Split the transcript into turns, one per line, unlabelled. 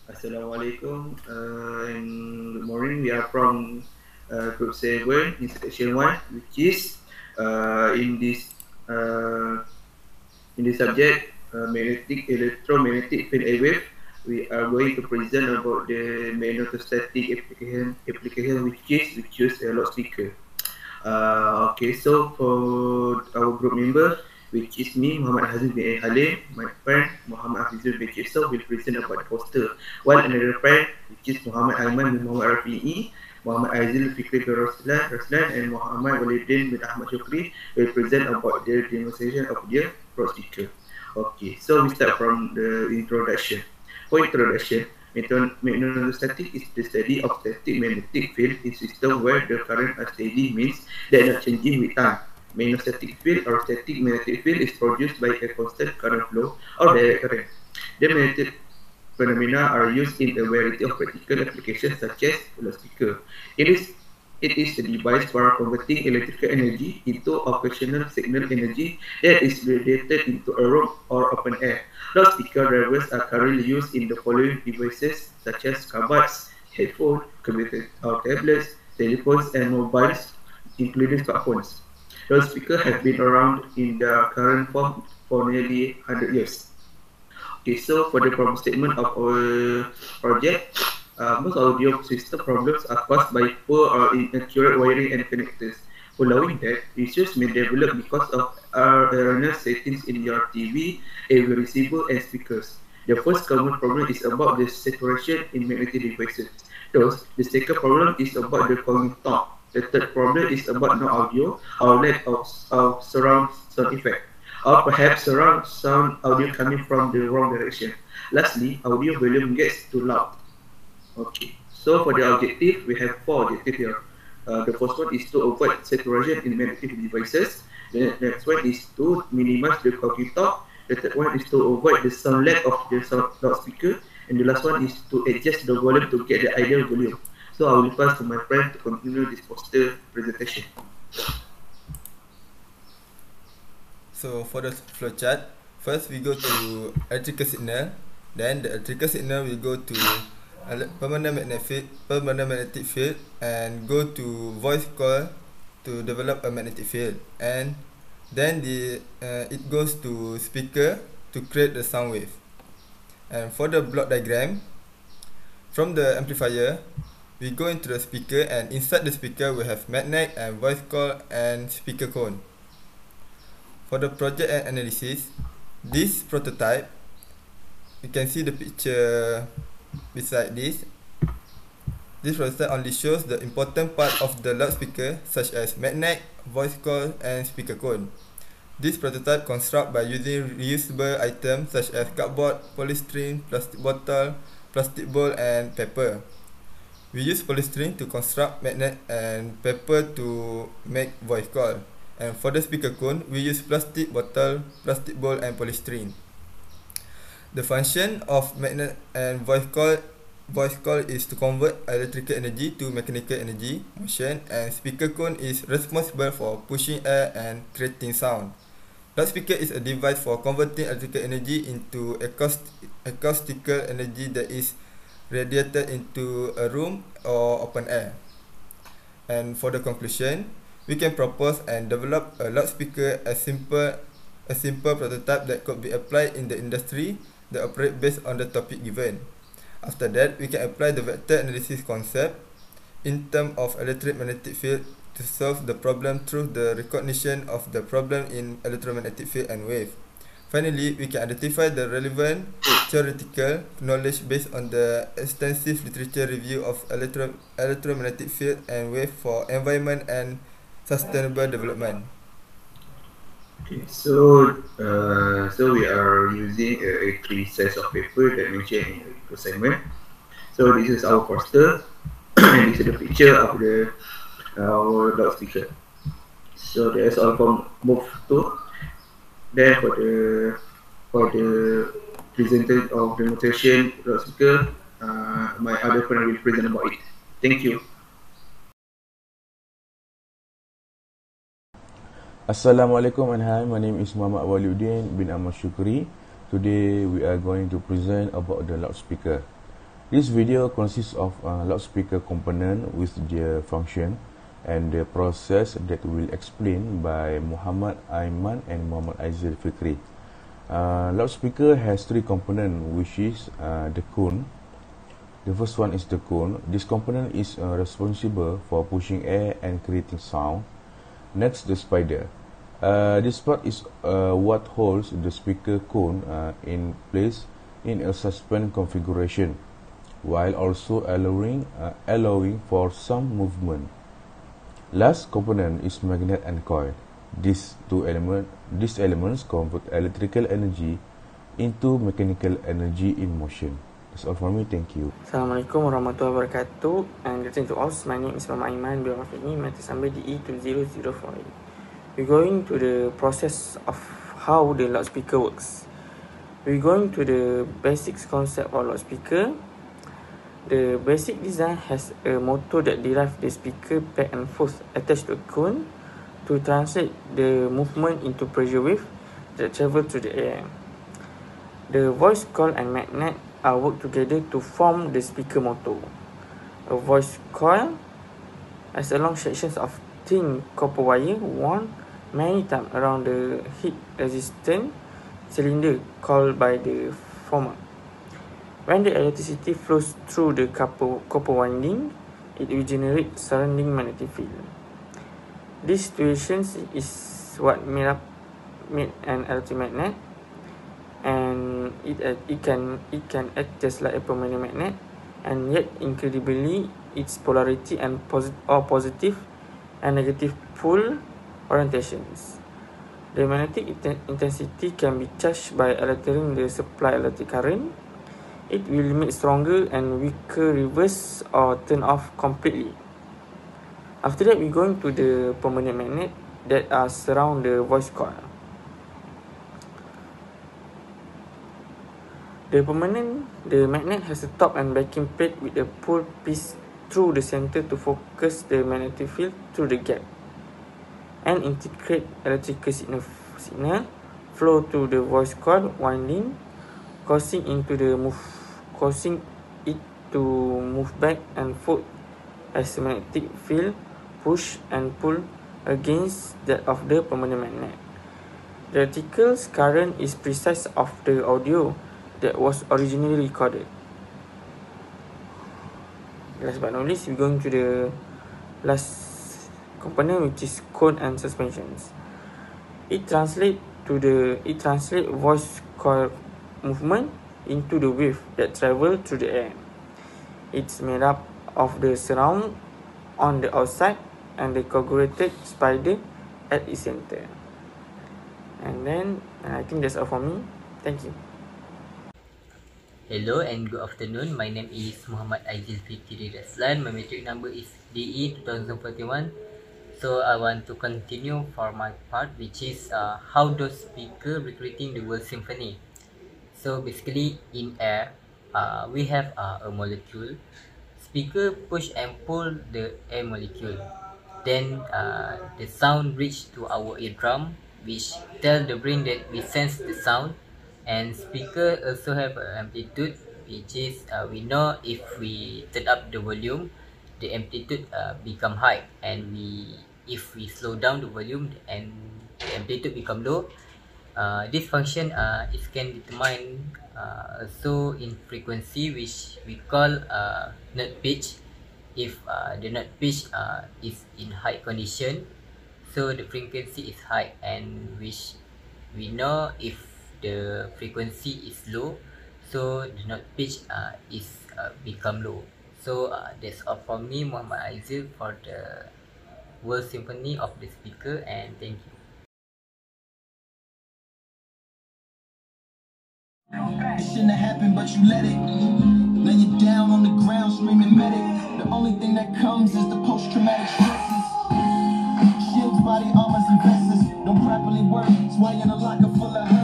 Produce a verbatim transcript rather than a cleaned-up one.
Assalamualaikum uh, and good morning. We are from uh, group seven in section one, which is uh, in this uh, in this subject uh, magnetic electromagnetic field and wave. We are going to present about the magnetostatic application application which is we choose a loudspeaker. Uh, okay, so for our group member, which is me, Muhammad Hazim bin Halim, my friend Muhammad Hafizul bin Jisau will present about the poster. While another friend, which is Muhammad Aiman bin Muhammad Rafi'i, Muhammad Aizil Fikri bin Roslan, Roslan and Muhammad Walidin bin Ahmad Shukri will present about the demonstration of their loudspeaker. Okay, so we start from the introduction. For introduction, magnetostatic is the study of static magnetic field in system where the current are steady, means they are not changing with time. Magnetostatic field or static magnetic field is produced by a constant current flow or direct current. The magnetic phenomena are used in a variety of practical applications such as loudspeaker. It is it is a device for converting electrical energy into occasional signal energy that is radiated into a room or open air. Loudspeaker drivers are currently used in the following devices such as cupboards, headphones, computers or tablets, telephones and mobiles, including smartphones. Loudspeakers have been around in their current form for nearly one hundred years. Okay, so for the problem statement of our project, uh, most audio system problems are caused by poor or inaccurate wiring and connectors. Following that, issues may develop because of erroneous settings in your T V, A V receiver, and speakers. The first common problem is about the saturation in magnetic devices. Thus, the second problem is about the calming tone. The third problem is about no audio or lack of, of surround sound effect, or perhaps surround sound audio coming from the wrong direction. Lastly, audio volume gets too loud. Okay, so for the objective, we have four objectives here. Uh, the first one is to avoid saturation in magnetic devices. The next one is to minimize the talking talk. The third one is to avoid the sound lag of the sound loudspeaker. And the last one is to adjust the volume to get the ideal volume. So I will pass to my friend to continue this poster presentation.
So for the flowchart, first we go to electrical signal, then the electrical signal will go to permanent magnetic field, permanent magnetic field, and go to voice coil to develop a magnetic field, and then the uh, it goes to speaker to create the sound wave. And for the block diagram, from the amplifier, we go into the speaker, and inside the speaker we have magnet and voice coil and speaker cone. For the project and analysis, this prototype, you can see the picture beside this. This prototype only shows the important part of the loudspeaker, such as magnet, voice coil, and speaker cone. This prototype construct by using reusable items such as cardboard, polystyrene, plastic bottle, plastic bowl, and paper. We use polystyrene to construct magnet and paper to make voice coil. And for the speaker cone, we use plastic bottle, plastic bowl, and polystyrene. The function of magnet and voice coil voice coil is to convert electrical energy to mechanical energy, motion, and speaker cone is responsible for pushing air and creating sound. Loudspeaker is a device for converting electrical energy into acoust acoustical energy that is radiated into a room or open air. And for the conclusion, we can propose and develop a loudspeaker as simple a simple prototype that could be applied in the industry that operate based on the topic given. After that, we can apply the vector analysis concept in terms of electromagnetic field to solve the problem through the recognition of the problem in electromagnetic field and wave. Finally, we can identify the relevant theoretical knowledge based on the extensive literature review of electro electromagnetic field and wave for environment and sustainable development.
Okay, so uh, so we are using a, a three sets of paper that mentioned in the assignment. So this is our poster, and this is the picture of the our loudspeaker. So that's all from move to. Then for the for the presenter of demonstration loudspeaker, uh, my other friend will present about it. Thank you.
Assalamualaikum and hi, my name is Muhammad Waliuddin bin Ahmad Shukri. Today we are going to present about the loudspeaker. This video consists of a loudspeaker component with their function and the process that will explain by Muhammad Aiman and Muhammad Aizil Fikri. Uh, loudspeaker has three components, which is uh, the cone. The first one is the cone. This component is uh, responsible for pushing air and creating sound. Next, the spider. Uh, this part is uh, what holds the speaker cone uh, in place in a suspend configuration, while also allowing uh, allowing for some movement. Last component is magnet and coil. These two element, these elements convert electrical energy into mechanical energy in motion. That's all for me. Thank you.
Assalamualaikum warahmatullahi wabarakatuh. And greetings to all. My name is Muhammad Aiman bin Rafini, matrix number D E two zero zero four eight. We're going to the process of how the loudspeaker works. We're going to the basics concept of loudspeaker. The basic design has a motor that derives the speaker back and forth attached to a cone to translate the movement into pressure wave that travel through the air. The voice coil and magnet are work together to form the speaker motor. A voice coil has a long sections of thin copper wire wound many times around the heat resistant cylinder called by the former. When the electricity flows through the copper, copper winding, it will generate surrounding magnetic field. This situation is what made up made an electromagnet, and it uh, it can it can act just like a permanent magnet, and yet incredibly its polarity and posit or positive and negative pole orientations. The magnetic intensity can be charged by altering the supply electric current. It will make stronger and weaker reverse or turn off completely. After that, we're going to the permanent magnet that are surround the voice coil. The permanent, the magnet has a top and backing plate with a pull piece through the center to focus the magnetic field through the gap and integrate electrical signal, signal flow to the voice coil winding, causing into the move causing it to move back and forth as the magnetic field push and pull against that of the permanent magnet. The electrical current is precise of the audio that was originally recorded. Last but not least, we're going to the last component, which is cone and suspensions. It translate to the it translate voice coil movement into the wave that travel through the air. It's made up of the surround on the outside and the coagulated spider at its center. And then and I think that's all for me. Thank you.
Hello and good afternoon. My name is Muhammad Aizil Fikri Raslan. My matric number is D E two thousand forty-one. So I want to continue for my part, which is uh, how does speaker recreating the World Symphony. So basically, in air, uh, we have uh, a molecule. Speaker push and pull the air molecule. Then uh, the sound reach to our eardrum, which tell the brain that we sense the sound. And speaker also have an amplitude, which is uh, we know if we turn up the volume, the amplitude uh, become high, and we if we slow down the volume and the amplitude become low. Uh, this function uh, is can determine uh, also in frequency, which we call uh, note pitch. If uh, the note pitch uh, is in high condition, so the frequency is high, and which we know if the frequency is low, so the note pitch uh, is uh, become low. So uh, that's all from me, Muhammad Aizil, for the World Symphony of the speaker, and thank you.
It shouldn't have happened, but you let it. Now you're down on the ground screaming medic. The only thing that comes is the post-traumatic stresses. Shields, body armors, and vests don't properly work. That's why you're in a locker full of